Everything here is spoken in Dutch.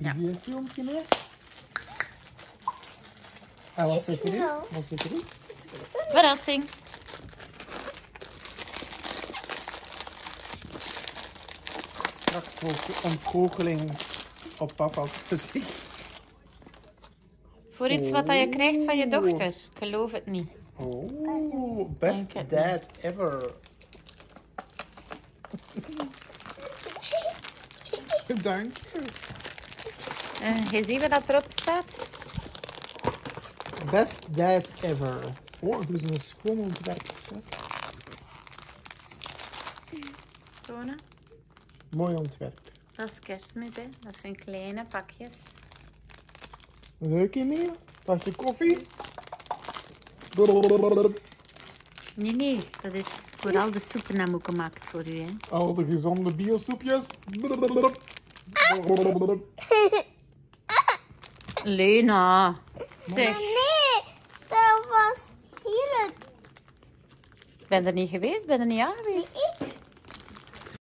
Ja. Zie je een filmpje meer? En wat zit erin? Wat zit erin? Verrassing. Straks wordt de ontgoocheling op papa's gezicht. Voor iets wat je krijgt van je dochter. Ik geloof het niet. Oh, best dad ever. Dank je. Je ziet wat erop staat? Best dad ever. Oh, dit is een schoon ontwerp. Tonen. Mooi ontwerp. Dat is kerstmis, hè. Dat zijn kleine pakjes. Leuk in meer? Pas je koffie? Nee. Dat is vooral de soepen hebben gemaakt voor u, hè. Al de gezonde biosoepjes. Lena. Zeg. Nee, dat was hier het. Ben er niet geweest? Ben er niet aan geweest?